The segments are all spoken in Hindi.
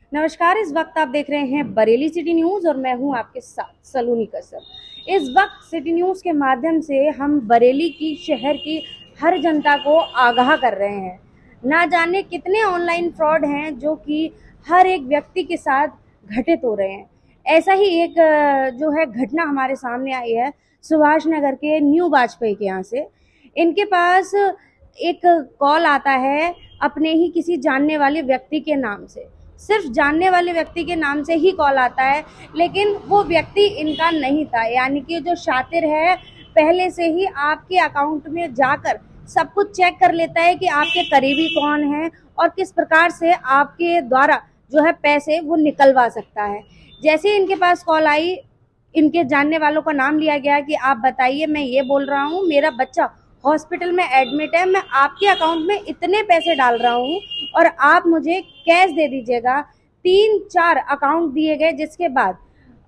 नमस्कार। इस वक्त आप देख रहे हैं बरेली सिटी न्यूज़ और मैं हूं आपके साथ सलोनी कसर। इस वक्त सिटी न्यूज़ के माध्यम से हम बरेली की शहर की हर जनता को आगाह कर रहे हैं। ना जाने कितने ऑनलाइन फ्रॉड हैं जो कि हर एक व्यक्ति के साथ घटित हो रहे हैं। ऐसा ही एक जो है घटना हमारे सामने आई है सुभाष नगर के न्यू वाजपेयी के यहाँ से। इनके पास एक कॉल आता है अपने ही किसी जानने वाले व्यक्ति के नाम से। सिर्फ जानने वाले व्यक्ति के नाम से ही कॉल आता है, लेकिन वो व्यक्ति इनका नहीं था। यानी कि जो शातिर है पहले से ही आपके अकाउंट में जाकर सब कुछ चेक कर लेता है कि आपके करीबी कौन है और किस प्रकार से आपके द्वारा जो है पैसे वो निकलवा सकता है। जैसे इनके पास कॉल आई, इनके जानने वालों का नाम लिया गया कि आप बताइए, मैं ये बोल रहा हूँ मेरा बच्चा हॉस्पिटल में एडमिट है, मैं आपके अकाउंट में इतने पैसे डाल रहा हूँ और आप मुझे कैश दे दीजिएगा। 3-4 अकाउंट दिए गए, जिसके बाद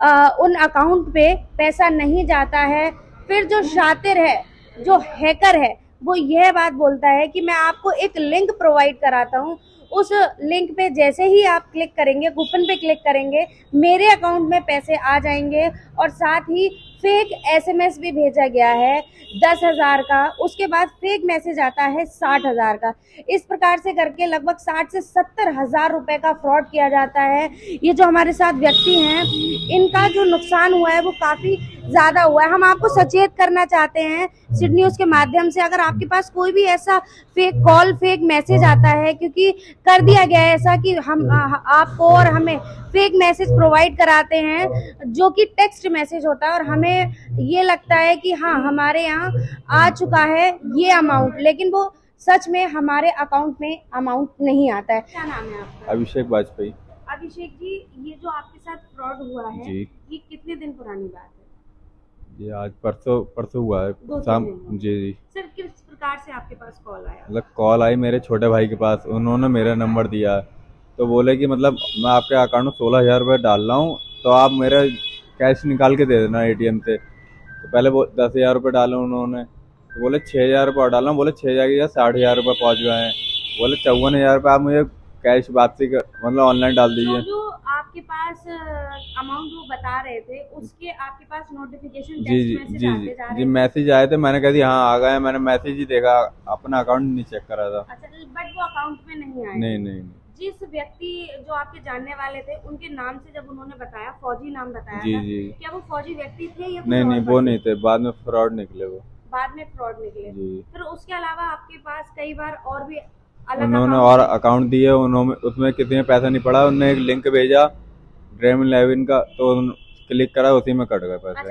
उन अकाउंट पे पैसा नहीं जाता है। फिर जो शातिर है, जो हैकर है, वो यह बात बोलता है कि मैं आपको एक लिंक प्रोवाइड कराता हूँ। उस लिंक पे जैसे ही आप क्लिक करेंगे, कूपन पे क्लिक करेंगे, मेरे अकाउंट में पैसे आ जाएंगे और साथ ही फेक एसएमएस भी भेजा गया है 10,000 का। उसके बाद फेक मैसेज आता है 60,000 का। इस प्रकार से करके लगभग 60 से 70,000 रुपए का फ्रॉड किया जाता है। ये जो हमारे साथ व्यक्ति हैं, इनका जो नुकसान हुआ है वो काफी ज्यादा हुआ है। हम आपको सचेत करना चाहते हैं सिटी न्यूज के माध्यम से, अगर आपके पास कोई भी ऐसा फेक कॉल, फेक मैसेज आता है, क्योंकि कर दिया गया है ऐसा कि हम आपको और हमें फेक मैसेज प्रोवाइड कराते हैं जो कि टेक्स्ट मैसेज होता है और हमें ये लगता है कि हाँ हमारे यहाँ आ चुका है ये अमाउंट, लेकिन वो सच में हमारे अकाउंट में अमाउंट नहीं आता है। क्या नाम है आपका? अभिषेक वाजपेयी। अभिषेक जी, ये जो आपके साथ फ्रॉड हुआ है, जी। ये कितने दिन पुरानी बात है? ये आज परसों परसों हुआ है। 2-3 शाम। दिन हो जी जी। गए। सर, किस प्रकार से आपके पास कॉल आया? मतलब कॉल आई मेरे छोटे भाई के पास, उन्होंने मेरा नंबर दिया। तो बोले कि मतलब मैं आपके अकाउंट में 16,000 रुपये डाल रहा हूँ, तो आप मेरा कैश निकाल के दे देना एटीएम से। तो पहले वो 10,000 रुपये डाले उन्होंने, तो बोले 6,000 रुपये डालना। बोले 6,000 या 60,000 रुपये पहुँच गए हैं। बोले 54,000 रुपये आप मुझे कैश वापसी कर मतलब ऑनलाइन डाल दीजिए। जो आपके पास अमाउंट वो बता रहे थे, उसके आपके पास नोटिफिकेशन, जी टेक्स्ट जी मैसेज जी आते जी जा जी रहे थे? मैसेज आए थे, मैंने कहा हाँ आ गए। मैंने मैसेज ही देखा, अपना अकाउंट नहीं चेक करा था। अच्छा, बट वो अकाउंट में नहीं आए? नहीं नहीं। जिस व्यक्ति जो आपके जानने वाले थे, उनके नाम से जब उन्होंने बताया, फौजी नाम बताया जी था, जी। क्या वो फौजी व्यक्ति थे या नहीं कोई नहीं, और वो पर्सन? नहीं थे, बाद में फ्रॉड निकले वो। बाद में फ्रॉड निकले? जी। फिर उसके अलावा आपके पास कई बार और भी अलग उन्होंने अकाउंट और थे? अकाउंट दिए, उन्होंने उसमें किसी में पैसा नहीं पड़ा। उन्होंने एक लिंक भेजा ड्रीम इलेवन का, तो क्लिक करा, उसी में कट गए पैसे। अच्छा,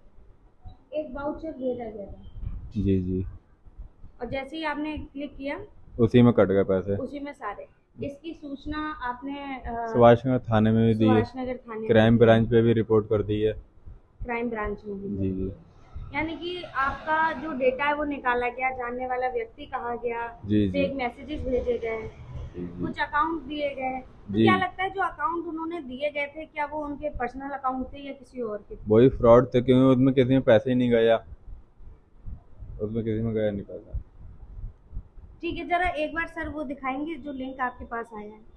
एक एक वाउचर भेजा गया था जी जी। और जैसे ही आपने क्लिक किया, उसी में कट गए पैसे। उसी में सारे। इसकी सूचना आपने सुभाष नगर थाने में भी दी है। सुभाष नगर थाने में क्राइम दी है? ब्रांच पे भी रिपोर्ट कर दी है। क्राइम ब्रांच में दी जी है? जी। यानी कि आपका जो डेटा है वो निकाला गया, जानने वाला व्यक्ति कहा गया, जी जी। फेक मैसेजेस भेजे गए, जी जी। कुछ अकाउंट दिए गए। तो जी। क्या लगता है जो अकाउंट उन्होंने दिए गए थे, क्या वो उनके पर्सनल अकाउंट थे या किसी और के? वही फ्रॉड थे, क्योंकि उसमें किसी में पैसे ही नहीं गया, उसमें किसी में गया नहीं पैसा। ठीक है, जरा एक बार सर वो दिखाएंगे जो लिंक आपके पास आया है।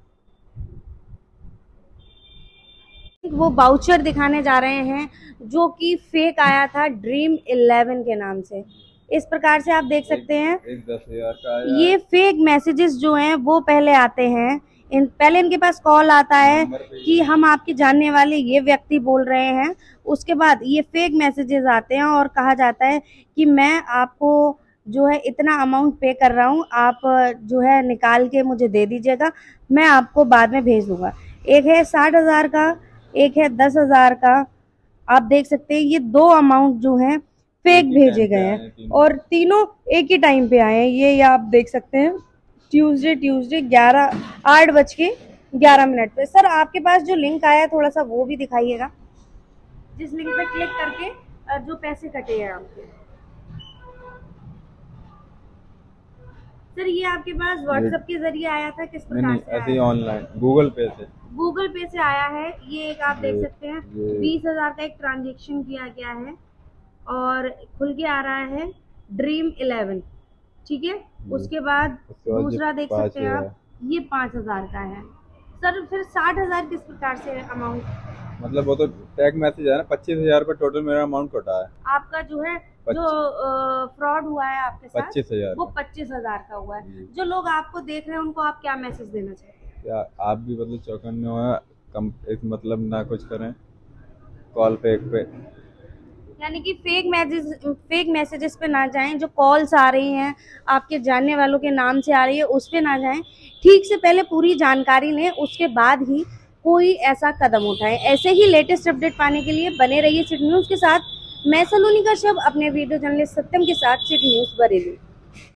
वो वाउचर दिखाने जा रहे हैं जो कि फेक आया था ड्रीम 11 के नाम से। इस प्रकार से आप देख सकते हैं एक 10,000 का आया। ये फेक मैसेजेस जो हैं वो पहले आते हैं। पहले इनके पास कॉल आता है कि हम आपके जानने वाले ये व्यक्ति बोल रहे हैं। उसके बाद ये फेक मैसेजेस आते हैं और कहा जाता है कि मैं आपको जो है इतना अमाउंट पे कर रहा हूँ, आप जो है निकाल के मुझे दे दीजिएगा, मैं आपको बाद में भेज दूंगा। एक है 60,000 का, एक है 10,000 का। आप देख सकते हैं ये दो अमाउंट जो हैं फेक भेजे गए हैं और तीनों एक ही टाइम पे आए हैं। ये आप देख सकते हैं ट्यूसडे 8:11 पे। सर, आपके पास जो लिंक आया है थोड़ा सा वो भी दिखाइएगा, जिस लिंक पे क्लिक करके जो पैसे कटे हैं आपके। सर, ये आपके पास व्हाट्सएप के जरिए आया था, किस नहीं प्रकार नहीं, से ऐसे ही आया? ऑनलाइन गूगल पे से। गूगल पे से आया है। ये एक आप देख सकते हैं ये 20,000 का एक ट्रांजेक्शन किया गया है और खुल के आ रहा है ड्रीम 11। ठीक है, उसके बाद उसके बाद दूसरा देख पाँच सकते हैं आप, है। ये 5,000 का है। सर फिर 60,000 किस प्रकार से अमाउंट? मतलब वो तो टैग मैसेज है ना, 25,000 रुपये टोटल मेरा अमाउंट कटा है। आपका जो है जो फ्रॉड हुआ है आपके साथ 25,000 वो 25,000 का हुआ है। जी। जो लोग आपको देख रहे हैं उनको आप क्या मैसेज देना चाहते हैं? या आप भी मतलब चौकन्ने हो, कम मतलब ना कुछ करें, कॉल पे यानी कि फेक मैसेजेस पे ना जाएं। जो कॉल्स आ रही हैं आपके जानने वालों के नाम से आ रही है उस पे ना जाएं। ठीक से पहले पूरी जानकारी लें, उसके बाद ही कोई ऐसा कदम उठाएं। ऐसे ही लेटेस्ट अपडेट पाने के लिए बने रहिए सिटी न्यूज़ के साथ। मैं सलोनी कश्यप अपने वीडियो जर्नलिस्ट सत्यम के साथ, सिटी न्यूज़ बरेली।